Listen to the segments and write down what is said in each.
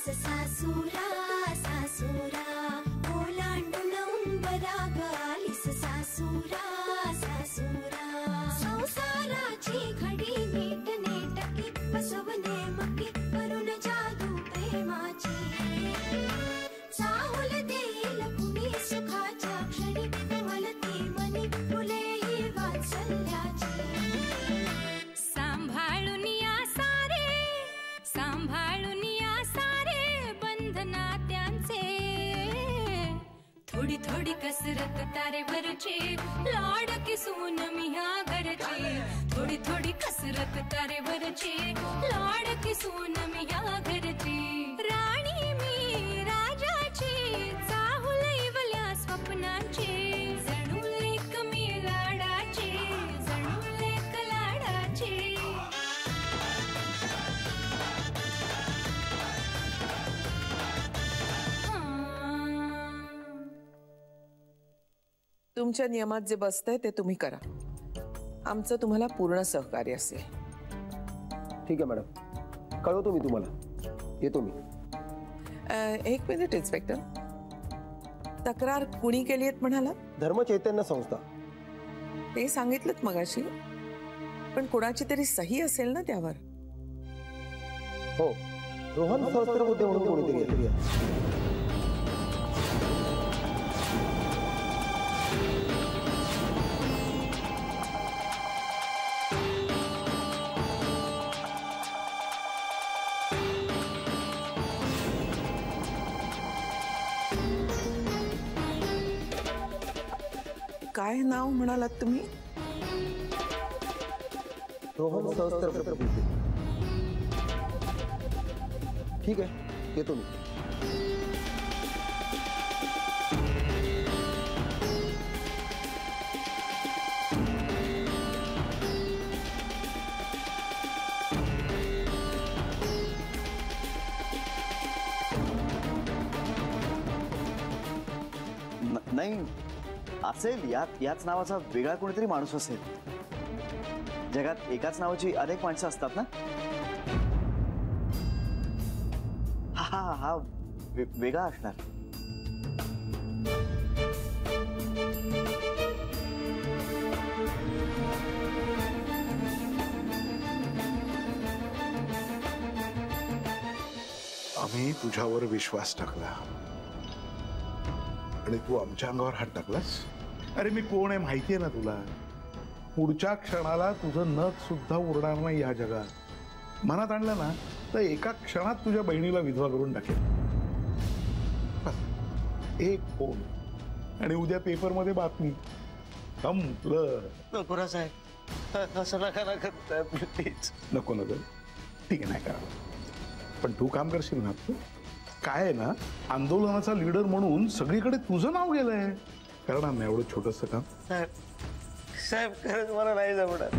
सासूरा सासूरा ओलांडून उंबराग आलीस सासूरा सासूरा संसाराची घडी नीट नेटकी बसवणे मकी करून जादू प्रेमाची चाहुल देईल कुणी सुखाच्या क्षणी कमलती मनी फुले ही वात्सल्याची सांभाळून या सारे बंधना त्यांचे थोडी थोडी कसरत तारेवरची लाडकी सून मी ह्या घरची थोडी थोडी कसरत तारेवरची लाडकी सून मी ह्या घरची राणी मी राजाची चाहुल इवल्या स्वप्नांची जणू लेक मी लाडाची जणू लेक लाडाची तुमच्या नियमात जे बसतंय ते तुम्ही करा आमचं तुम्हाला पूर्ण सहकार्य असेल ठीक आहे मॅडम कळवतो मी तुम्हाला येतो मी एक मिनिट इन्स्पेक्टर तक्रार कुणी केली आहेत म्हणाला धर्मचैतन्य संस्था ते सांगितलं मगाशी पण कोणाची तरी सही असेल ना त्यावर हो रोहन सहस्त्रबुद्धे म्हणून कोणीतरी आहे काय नाव म्हणालात तुम्ही रोहन सहस्त्रबुद्धे ठीक आहे येतो मी नाही असेल याच नावाचा वेगळा कोणीतरी माणूस असेल जगात एकाच नावाची अनेक माणसं असतात ना हा हा वेगळा असणार आम्ही तुझ्यावर विश्वास टाकला आणि तू आमच्या अंगावर हात टाकलास अरे मी कोण आहे माहिती आहे ना तुला पुढच्या क्षणाला तुझं नख सुद्धा उरणार नाही या जगात मनात आणलं ना तर एका क्षणात तुझ्या बहिणीला विधवा करून टाकेल एक फोन आणि उद्या पेपर मध्ये बातमी संपलं नको साहेब असं नका प्लीज नको नको ठीक आहे नाही करा पण तू काम करशील ना काय आहे ना आंदोलनाचा लीडर म्हणून सगळीकडे तुझं नाव गेलंय करणार नाही एवढं छोटस काम साहेब खरंच मला नाही जमणार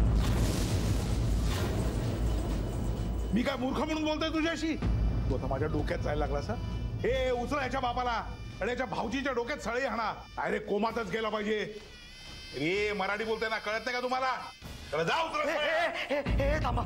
मी काय मूर्ख म्हणून बोलतोय तुझ्याशी तू आता माझ्या डोक्यात जायला लागला सा हे उचल याच्या बापाला आणि याच्या भाऊजीच्या डोक्यात सळई हाणा अरे कोमातच गेला पाहिजे रे मराठी बोलतोय ना कळत नाही का तुम्हाला जा उचल हे थांबा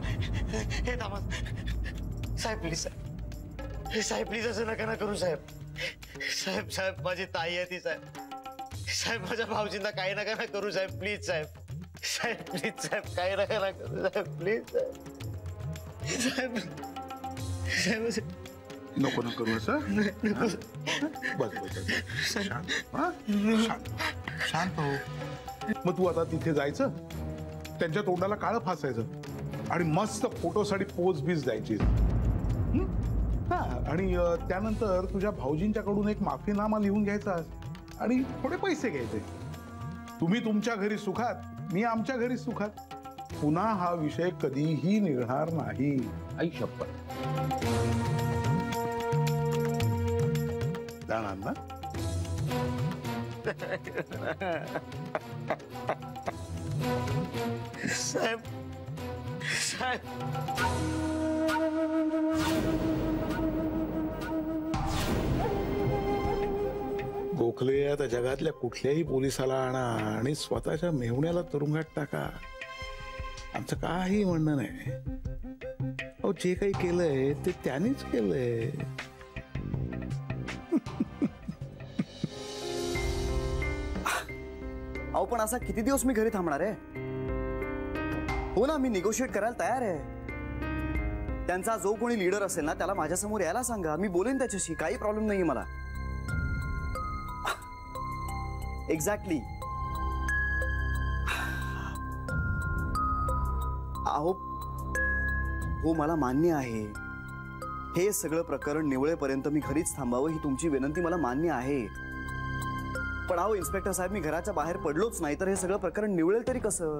साहेब प्लीज साहेब प्लीज असं नका ना करू साहेब साहेब माझी ताई आहे ती साहेब माझ्या भाऊजींना काही नका ना करू साहेब प्लीज साहेब प्लीज साहेब काही नका ना करू साहेब प्लीज साहेब नको ना करू असं बस शांत हो मग तू आता तिथे जायचं त्यांच्या तोंडाला काळं फासायचं आणि मस्त फोटोसाठी पोज बीज द्यायची हा आणि त्यानंतर तुझ्या भाऊजींच्याकडून एक माफीनामा लिहून घ्यायचा आणि थोडे पैसे घ्यायचे तुम्ही तुमच्या घरी सुखात मी आमच्या घरी सुखात पुन्हा हा विषय कधीही निघणार नाही आई शपथ जाणार ना साहेब साहेब गोखले आता जगातल्या कुठल्याही पोलिसाला आणा आणि स्वतःच्या मेहुण्याला तुरुंगात टाका आमचं काही म्हणणं नाही अहो जे काही केलंय ते त्यानेच केलंय असा किती दिवस मी घरी थांबणार आहे? हो ना, मी निगोशिएट करायला तयार आहे. त्यांचा जो कोणी लीडर असेल ना त्याला माझ्यासमोर यायला सांगा, मी बोलेन त्याच्याशी, काही प्रॉब्लेम नाही मला. एक्झॅक्टली. अहो हो, मला मान्य आहे हे सगळं प्रकरण निवळेपर्यंत मी घरीच थांबावं, ही तुमची विनंती मला मान्य आहे. पण अहो इन्स्पेक्टर साहेब, मी घराच्या बाहेर पडलोच नाही तर हे सगळं प्रकरण निवळेल तरी कसं?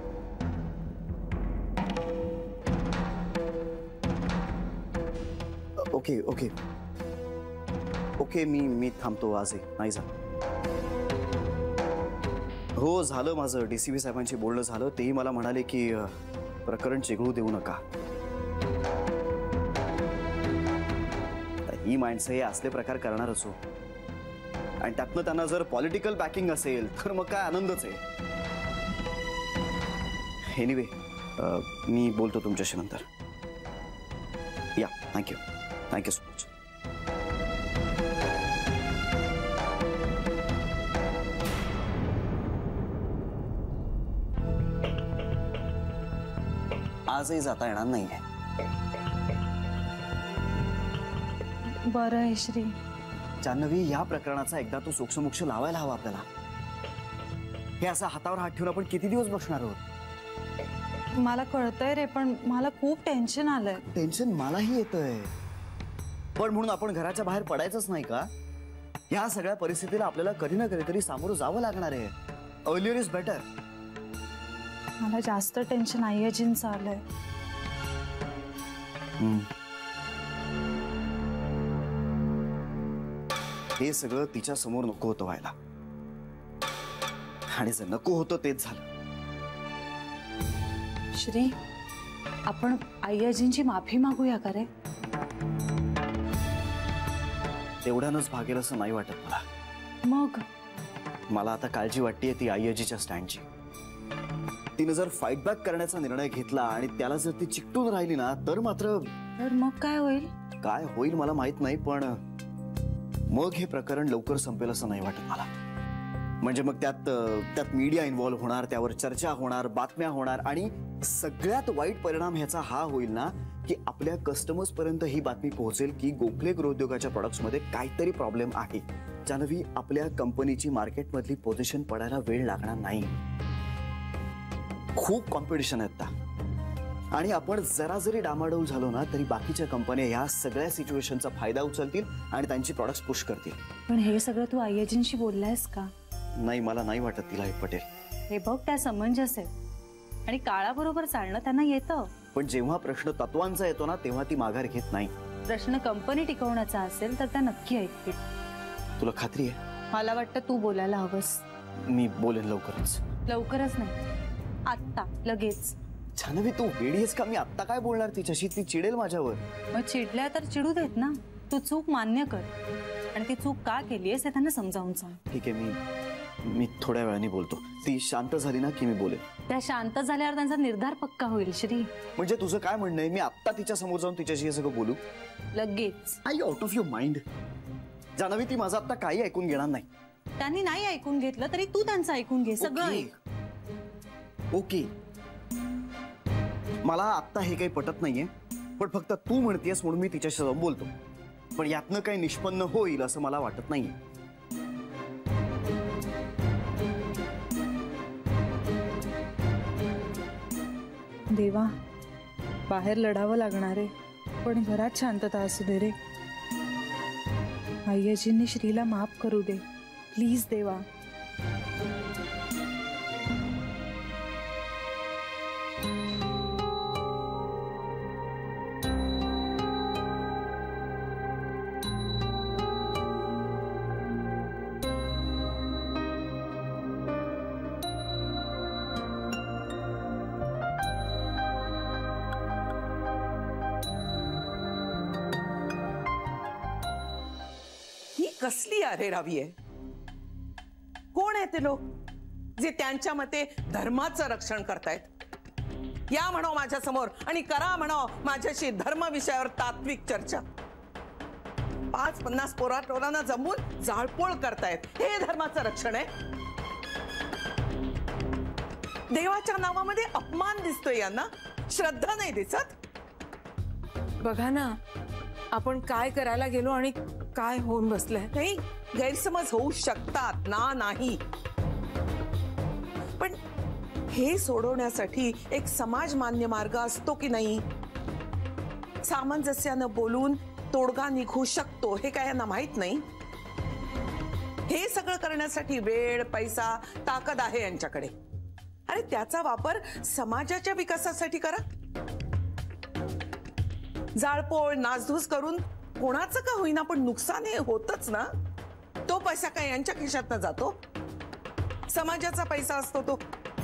ओके ओके ओके, मी थांबतो आजही, नाही जा. हो झालं माझं, DCP साहेबांशी बोलणं झालं. तेही मला म्हणाले की प्रकरण चिघळू देऊ नका. ही माणसं हे असले प्रकार करणारच हो, आणि त्यातनं त्यांना जर पॉलिटिकल बॅकिंग असेल तर मग काय आनंदच आहे. एनिवे, मी बोलतो तुमच्याशी नंतर. या, थँक्यू सो मच. आजही जाता येणार नाहीये. बरं आहे श्री. जान्हवी, या प्रकरणाचा एकदा तो सोक्षमोक्ष लावायला हवा आपल्याला. हे असं हातावर हात ठेवून आपण किती दिवस बसणार आहोत? मला कळतंय रे, पण मला खूप टेन्शन आलंय. टेन्शन मलाही येतंय, पण म्हणून आपण घराच्या बाहेर पडायचंच नाही का? या सगळ्या परिस्थितीला आपल्याला कधी ना कधीतरी सामोरं जावं लागणार आहे. Earlier is better. मला जास्त टेन्शन आईजींचं आलंय. हे सगळं तिच्या समोर नको होतं व्हायला, आणि जर नको होतं तेच झालं. श्री, आपण आईजींची माफी मागूया का रे? तेवढ्यानंच भागेल असं नाही वाटत मला. मग मला आता काळजी वाटतेय ती आईजीच्या स्टँडची. तिने जर फाईट बॅक करण्याचा निर्णय घेतला आणि त्याला जर ती चिकटून राहिली ना तर मात्र. तर मग काय होईल? काय होईल मला माहित नाही, पण मग हे प्रकरण लवकर संपेल असं नाही वाटत मला. म्हणजे मग त्यात मीडिया इन्व्हॉल्व्ह होणार, त्यावर चर्चा होणार, बातम्या होणार, आणि सगळ्यात वाईट परिणाम ह्याचा हा होईल ना की आपल्या कस्टमर्स पर्यंत ही बातमी पोहोचेल की गोखले गृहोद्योगाच्या प्रोडक्ट्स मध्ये काहीतरी प्रॉब्लेम आहे. जान्हवी, आपल्या कंपनीची मार्केटमधली पोझिशन पडायला वेळ लागणार नाही. खूप कॉम्पिटिशन आहे आता, आणि आपण जरा जरी डामाडोल झालो ना तरी बाकीच्या कंपन्या ह्या सगळ्या सिच्युएशनचा फायदा उचलतील आणि त्यांची प्रॉडक्ट्स पुश करतील. पण हे सगळं तू आईजींशी बोललायस का? नाही, मला नाही वाटत तिला हे पटेल. हे बघ, त्या समंजस आहे आणि काळाबरोबर चालणं त्यांना येतं. पण जेव्हा प्रश्न तत्वांचा येतो ना तेव्हा ती माघार घेत नाही. प्रश्न कंपनी टिकवण्याचा असेल तर त्या नक्की ऐकतील. तुला खात्री आहे? मला वाटतं तू बोलायला हवंस. मी बोलेन लवकरच. लवकरच नाही, आत्ता, लगेच. जान्हवी, तू वेडी आहेस का? मी आत्ता काय बोलणार तिच्याशी? ती चिडेल माझ्यावर. मग चिडल्या तर चिडू देत ना. तू चूक मान्य कर आणि ती चूक का केलीयस हे त्यांना समजावून सांग. ठीक आहे, मी थोड्या वेळाने बोलतो. ती शांत झाली ना की मी बोलेन. त्या शांत झाल्यावर त्यांचा निर्धार पक्का होईल. श्री, म्हणजे तुझं काय म्हणणं आहे? मी आत्ता तिच्या समोर जाऊन तिच्याशी हे सगळं बोलू? लगेच. I you out of your mind? Janhavi, ती माझं आत्ता काही ऐकून घेणार नाही. त्यांनी नाही ऐकून घेतलं तरी तू त्यांचं ऐकून घे. सगळं ऐक. ओके, मला आत्ता हे काही पटत नाहीये, पण फक्त तू म्हणतेस म्हणून मी तिच्याशी जाऊन बोलतो. पण यातनं काही निष्पन्न होईल असं मला वाटत नाहीये. देवा, बाहेर लढावं लागणार आहे, पण घरात शांतता असू दे रे. आईजींनी श्रीला माफ करू दे प्लीज देवा. कसली अरेरावी आहे? कोण आहे ते लोक जे त्यांच्या मते धर्माचं रक्षण करतायत? या म्हणाव माझ्या समोर आणि करा म्हणाव माझ्याशी धर्म विषयावर तात्विक चर्चा. 5-50 पोराटोरांना जमवून जाळपोळ करतायत, हे धर्माचं रक्षण आहे? देवाच्या नावामध्ये अपमान दिसतोय यांना, श्रद्धा नाही दिसत. बघा ना, आपण काय करायला गेलो आणि काय होऊन बसलंय. नाही, गैरसमज होऊ शकतात ना, नाही, पण हे सोडवण्यासाठी एक समाज मान्य मार्ग असतो की नाही? सामंजस्यानं बोलून तोडगा निघू शकतो, हे काय यांना माहित नाही? हे सगळं करण्यासाठी वेळ, पैसा, ताकद आहे यांच्याकडे. अरे त्याचा वापर समाजाच्या विकासासाठी करा. जाळपोळ नासधूस करून कोणाचं का होईना पण नुकसान हे होतच ना. तो पैसा काय यांच्या खिशातनं जातो? समाजाचा पैसा असतो तो.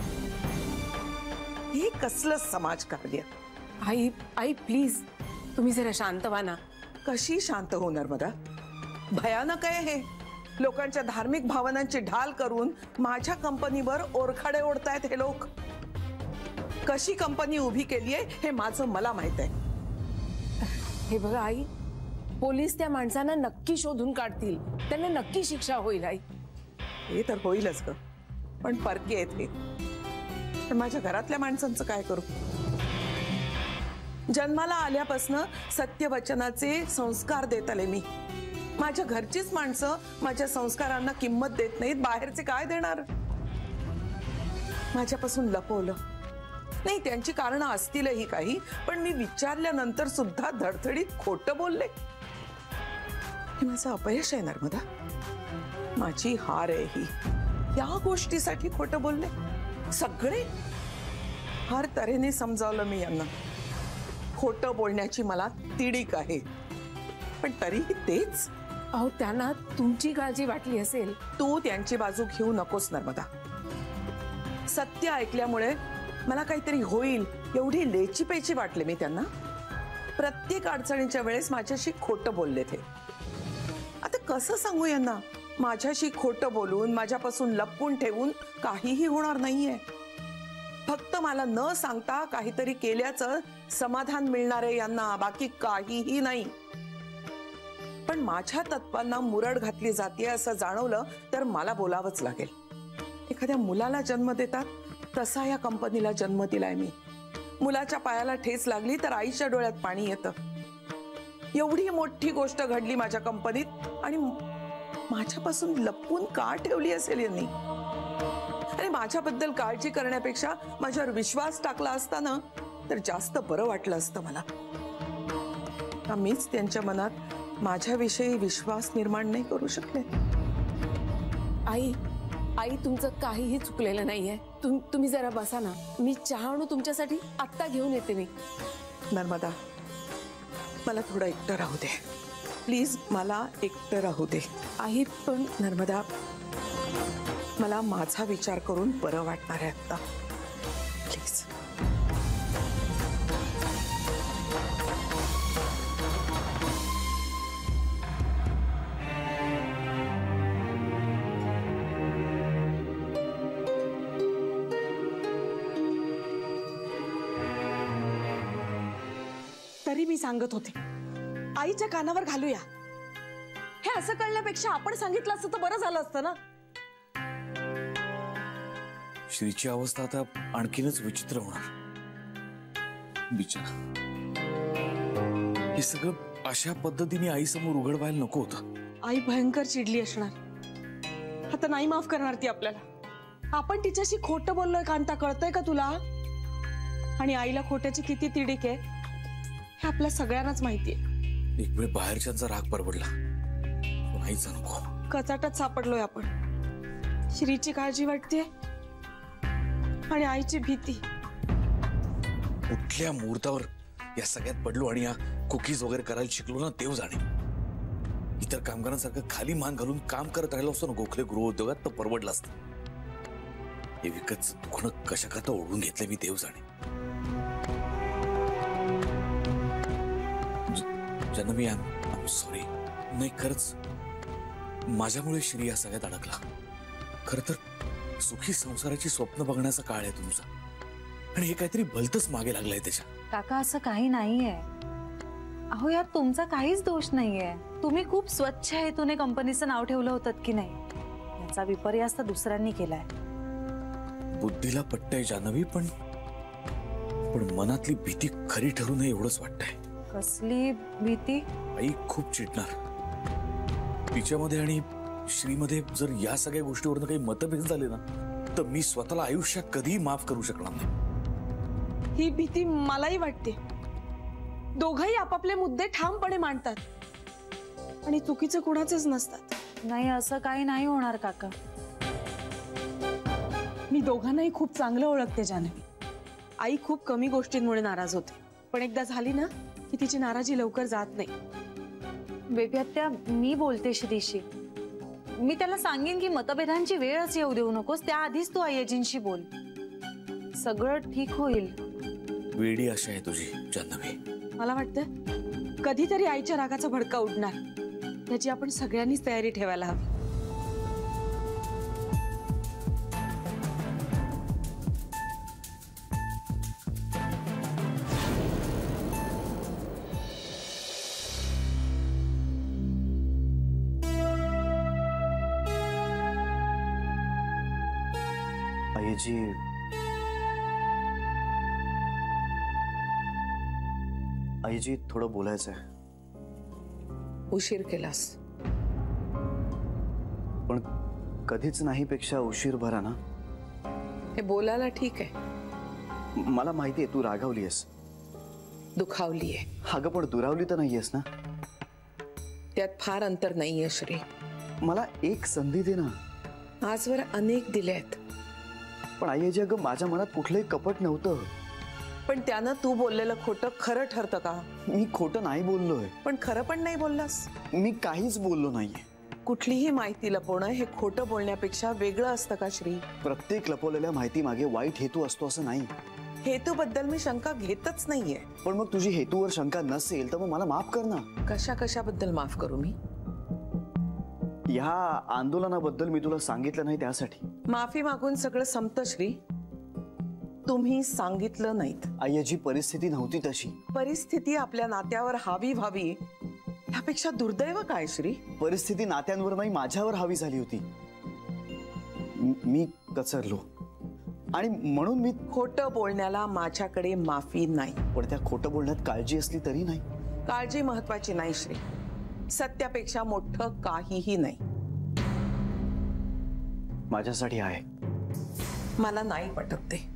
हे कसलं समाजकार्य? आई प्लीज, तुम्ही जरा शांत व्हा ना. कशी शांत हो नर्मदा? भयानक आहे हे. लोकांच्या धार्मिक भावनांची ढाल करून माझ्या कंपनीवर ओरखाडे ओढतायत हे लोक. कशी कंपनी उभी केली आहे हे माझं मला माहित आहे. हे बघा आई, पोलीस त्या माणसांना नक्की शोधून काढतील, त्यांना नक्की शिक्षा होईल. आई हे तर होईलच ग, पण परके आहेत हे. पण माझ्या घरातल्या माणसांचं काय करू? जन्माला आल्यापासून सत्यवचनाचे संस्कार देत आले मी. माझ्या घरचीच माणसं माझ्या संस्कारांना किंमत देत नाहीत, बाहेरचे काय देणार? माझ्यापासून लपवलं नाही, त्यांची कारणं असतीलही काही, पण मी विचारल्यानंतर सुद्धा धडधडीत खोटं बोलले. हे माझं अपयश आहे नर्मदा, माझी हार आहे ही. या गोष्टीसाठी खोटं बोलले सगळे. हर तऱ्हेने समजावलं मी यांना, खोटं बोलण्याची मला तिडीक आहे, पण तरीही तेच. अहो, त्यांना तुमची काळजी वाटली असेल. तू त्यांची बाजू घेऊ नकोस नर्मदा. सत्य ऐकल्यामुळे मला काहीतरी होईल एवढी लेचीपेची वाटले मी त्यांना. प्रत्येक अडचणीच्या वेळेस माझ्याशी खोटं बोलले ते. आता कसं सांगू यांना? माझ्याशी खोटं बोलून, माझ्यापासून लपवून ठेवून काहीही होणार नाहीये. फक्त मला न सांगता काहीतरी केल्याचं समाधान मिळणार आहे यांना, बाकी काहीही नाही. पण माझ्या तत्वांना मुरड घातली जाते असं जाणवलं तर मला बोलावंच लागेल. एखाद्या मुलाला जन्म देतात तसा या कंपनीला जन्म दिलाय मी. मुलाच्या पायाला ठेच लागली तर आईच्या डोळ्यात पाणी येतं. एवढी मोठी गोष्ट घडली माझ्या कंपनीत आणि माझ्यापासून लपवून का ठेवली असेल यांनी? अरे माझ्याबद्दल काळजी करण्यापेक्षा माझ्यावर विश्वास टाकला असता ना तर जास्त बरं वाटलं असतं मला. मीच त्यांच्या मनात माझ्याविषयी विश्वास निर्माण नाही करू शकले. आई तुमचं काहीही चुकलेलं नाहीये. तुम्ही जरा बसा ना, मी चहा आणू तुमच्यासाठी, आत्ता घेऊन येते मी. नर्मदा, मला थोडं एकटं राहू दे प्लीज, मला एकटं राहू दे. आई पण नर्मदा, मला माझा विचार करून बरं वाटणार आहे आता, प्लीज. तरी मी सांगत होते आईच्या कानावर घालूया. हे असं कळण्यापेक्षा आपण सांगितलं असतं तर बरं झालं असतं ना. श्रीची अवस्था आता आणखीनच विचित्र होणार. बिचारा, हे सगळं अशा पद्धतीने आई समोर उघड व्हायला नको होतं. आई भयंकर चिडली असणार. आता नाही माफ करणार ती आपल्याला. आपण तिच्याशी खोटं बोललोय कांता, कळतंय का तुला? आणि आईला खोट्याची किती तिडीक आहे हे आपल्या सगळ्यांनाच माहितीये. एक वेळ बाहेरच्यांचा राग परवडला, पण आईचा नको. कचाटात सापडलोय आपण. श्रीची काळजी वाटते आणि आईची भीती. कुठल्या मुहूर्तावर या सगळ्यात पडलो आणि या कुकीज वगैरे करायला शिकलो ना, देव जाणे. इतर कामगारांसारखं खाली मान घालून काम करत राहिलो असतो ना गोखले गृहोद्योगात, तर परवडलं असतं. हे विकत दुखणं कशा करता ओढून घेतलंय मी, देव जाणे. जनमी, आय सॉरी. नाही, खरंच माझ्यामुळे श्री या सगळ्यात अडकला. खर तर सुखी संसाराची स्वप्न बघण्याचा काळ आहे तुमचा, आणि हे काहीतरी भलतच मागे लागलंय त्याच्या. काका, असं काही नाहीये. अहो यार, तुमचा काहीच दोष नाहीये. तुम्ही खूप स्वच्छ हेतूने कंपनीचं नाव ठेवलं होतं की नाही, याचा विपर्यास तर दुसऱ्यांनी केलाय. बुद्धीला पटतंय जान्हवी, पण मनातली भीती खरी ठरू नये एवढंच वाटतंय. कसली भीती? आई खूप चिडणार. तिच्यामध्ये आणि श्रीमध्ये जर या सगळ्या गोष्टीवरून काही मतभेद झाले ना, तर मी स्वतःला आयुष्यात कधीही माफ करू शकणार नाही. ही भीती मलाही वाटते. दोघंही आपापले मुद्दे ठामपणे मांडतात आणि चुकीचं कुणाचेच नसतात. नाही, असं काही नाही होणार काका. मी दोघांनाही खूप चांगलं ओळखते जान्हवी. आई खूप कमी गोष्टींमुळे नाराज होते, पण एकदा झाली ना की तिची नाराजी लवकर जात नाही. बेबी आत्या, मी बोलते श्रीशी. मी त्याला सांगेन की मतभेदांची वेळच येऊ देऊ नकोस, त्याआधीच तू आईजींशी बोल. सगळं ठीक होईल. वेडी आशा आहे तुझी जान्हवी. मला वाटतं कधीतरी आईच्या रागाचा भडका उडणार, त्याची आपण सगळ्यांनीच तयारी ठेवायला हवी. आईजी थोडं बोलायचंय. उशीर केलास, पण कधीच नाही पेक्षा उशीर भरा ना. हे बोलायला ठीक आहे. मला माहितीये तू रागावलीयस, दुखावलीये. अगं पण दुरावली तर नाहीयेस ना. त्यात फार अंतर नाहीये श्री. मला एक संधी दे ना. आजवर अनेक दिल्यात, पण आईजी अगं माझ्या मनात कुठलंही कपट नव्हतं. पण त्यानं तू बोललेलं खोटं खरं ठरतं का? मी खोटं नाही बोललोय. पण खरं पण नाही बोललास. मी काहीच बोललो नाहीये. कुठलीही माहिती लपवणं हे खोटं बोलण्यापेक्षा वेगळं असतं का श्री? प्रत्येक लपवलेल्या माहिती मागे वाईट हेतू असतो असं नाही. हेतूबद्दल मी शंका घेतच नाहीये. पण मग तुझी हेतूवर शंका नसेल तर मग मला माफ कर ना. कशाबद्दल माफ करू मी? ह्या आंदोलनाबद्दल मी तुला सांगितलं नाही त्यासाठी. माफी मागून सगळं संपतं श्री. तुम्ही सांगितलं नाहीत. आईजी परिस्थिती नव्हती तशी. परिस्थिती आपल्या नात्यावर हावी व्हावी यापेक्षा दुर्दैव काय श्री? परिस्थिती नात्यांवर नाही माझ्यावर हावी झाली होती. मी कचरलो आणि म्हणून मी खोटं बोलण्याला माझ्याकडे माफी नाही. पण त्या खोटं बोलण्यात काळजी असली तरी नाही. काळजी महत्वाची नाही श्री. सत्यापेक्षा मोठं काहीही नाही. माझ्यासाठी आहे. मला नाही पटत ते.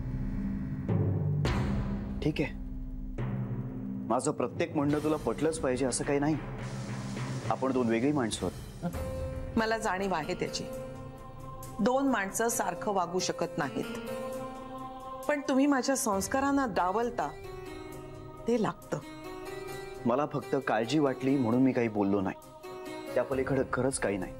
ठीक आहे, माझं प्रत्येक म्हणणं तुला पटलंच पाहिजे असं काही नाही. आपण दोन वेगळी माणसं आहोत. मला जाणीव आहे त्याची. दोन माणसं सारखं वागू शकत नाहीत. पण तुम्ही माझ्या संस्कारांना डावलता ते लागतं. मला फक्त काळजी वाटली म्हणून मी काही बोललो नाही. त्या पलीकडे खरंच काही नाही.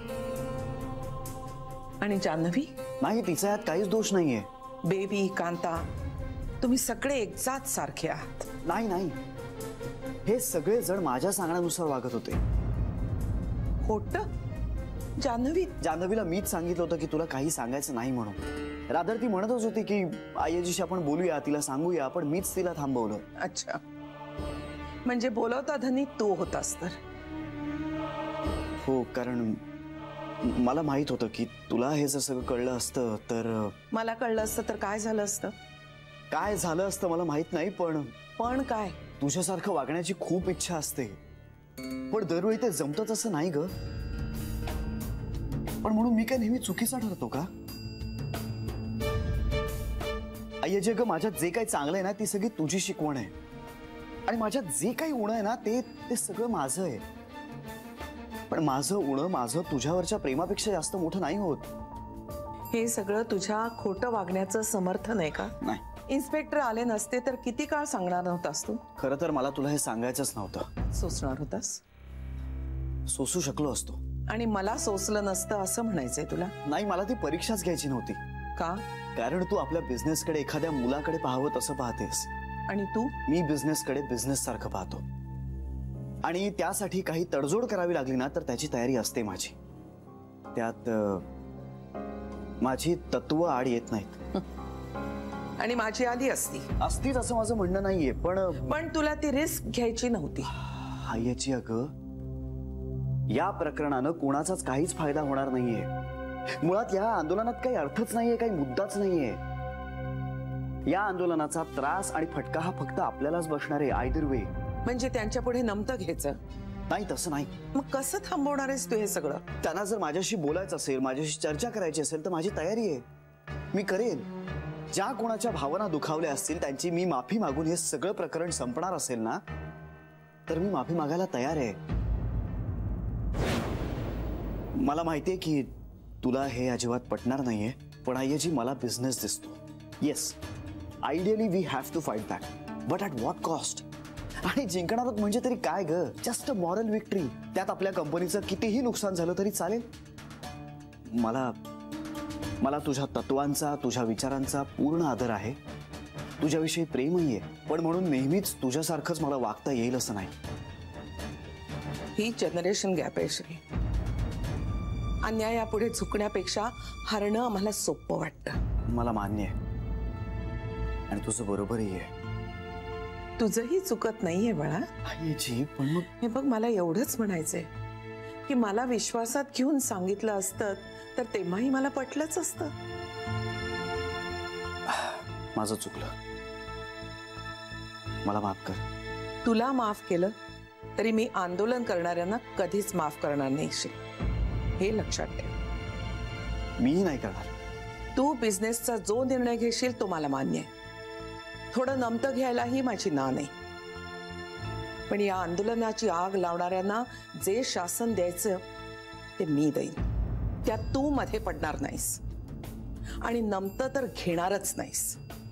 आणि जान्हवी? नाही, तिचा यात काहीच दोष नाहीये. बेबी, कांता, तुम्ही सगळे एकजात सारखे आहात. नाही नाही, हे सगळे जण माझ्या सांगण्यानुसार वागत होते. खोटं? जान्हवीला मीच सांगितलं होतं की तुला काही सांगायचं नाही म्हणून. रादर ती म्हणतच होती की आईजीशी आपण बोलूया, तिला सांगूया, पण मीच तिला थांबवलं. अच्छा, म्हणजे बोलवता धनी तू होतास तर? हो, कारण मला माहित होतं की तुला हे जर सगळं कळलं असतं तर. मला कळलं असतं तर काय झालं असतं? काय झालं असतं मला माहित नाही, पण काय? तुझ्यासारखं वागण्याची खूप इच्छा असते, पण दरवेळी ते जमतं तसं नाही ग. पण म्हणून मी काय नेहमी चुकीचा ठरतो का? आईजी ग, माझ्यात जे काही चांगलं आहे ना ती सगळी तुझी शिकवण आहे, आणि माझ्यात जे काही उणं आहे ना ते सगळं माझं आहे. पण माझं उणं माझं तुझ्यावरच्या प्रेमापेक्षा जास्त मोठं नाही होत. हे सगळं तुझ्या खोटं वागण्याचं समर्थन आहे का? नाही. इन्स्पेक्टर आले नसते तर किती काळ सांगणार नव्हतास तू? खरं तर मला तुला हे सांगायचंच नव्हतं. सोसणार होतास? सोसू शकलो असतो. आणि मला सोसलं नसतं असं म्हणायचंय तुला? नाही, मला ती परीक्षाच घ्यायची नव्हती. का? कारण तू आपल्या बिझनेसकडे एखाद्या मुलाकडे पाहावं तसं पाहतेस, आणि तू? मी बिझनेसकडे बिझनेस सारखं पाहतो. आणि त्यासाठी काही तडजोड करावी लागली ना तर त्याची तयारी असते माझी. त्यात माझी तत्व आड येत नाहीत. आणि माझी आली असतीच असं माझं म्हणणं नाहीये, पण तुला ती रिस्क घ्यायची नव्हती. आईची अगं, या प्रकरणानं कोणाचाच काहीच फायदा होणार नाहीये. मुळात या आंदोलनात काही अर्थच नाहीये, काही मुद्दाच नाहीये. या आंदोलनाचा त्रास आणि फटका हा फक्त आपल्यालाच बसणार आहे, आयदर वे. म्हणजे त्यांच्या पुढे नमतं घ्यायचं नाही, तसं नाही. मग कसं थांबवणार आहेस तू हे सगळं? त्यांना जर माझ्याशी बोलायचं असेल, माझ्याशी चर्चा करायची असेल तर माझी तयारी आहे, मी करेन. ज्या कोणाच्या भावना दुखावल्या असतील त्यांची मी माफी मागून हे सगळं प्रकरण संपणार असेल ना, तर मी माफी मागायला तयार आहे. मला माहितीये की तुला हे अजिबात पटणार नाहीये, पण आय्याजी मला बिझनेस दिसतो. Yes, ideally we have to fight back, but at what cost? आणि जिंकणार म्हणजे तरी काय ग, जस्ट अ मॉरल विक्ट्री. त्यात आपल्या कंपनीचं कितीही नुकसान झालं तरी चालेल. मला तुझ्या तत्वांचा, तुझ्या विचारांचा पूर्ण आदर आहे, तुझ्याविषयी प्रेमही आहे, पण म्हणून नेहमीच तुझ्यासारखंच मला वागता येईल असं नाही. ही जनरेशन गॅप आहे श्री. अन्यायापुढे झुकण्यापेक्षा हरणं आम्हाला सोपं वाटतं. मला मान्य आहे आणि तुझं बरोबरही आहे. तुझंही चुकत नाहीये बाळा. आईजी, पण मग हे बघ, मला एवढंच म्हणायचंय की मला विश्वासात घेऊन सांगितलं असतं तर तेव्हाही मला पटलंच असतं. माझं चुकलं, मला माफ कर. तुला माफ केलं तरी मी आंदोलन करणाऱ्यांना कधीच माफ करणार नाही श्री, हे लक्षात ठेव. मीही नाही करणार. तू बिझनेसचा जो निर्णय घेशील तो मला मान्य आहे. थोडं नमतं घ्यायलाही माझी ना नाही, पण या आंदोलनाची आग लावणाऱ्यांना जे शासन द्यायचं ते मी देईन. त्यात तू मध्ये पडणार नाहीस आणि नमतं तर घेणारच नाहीस.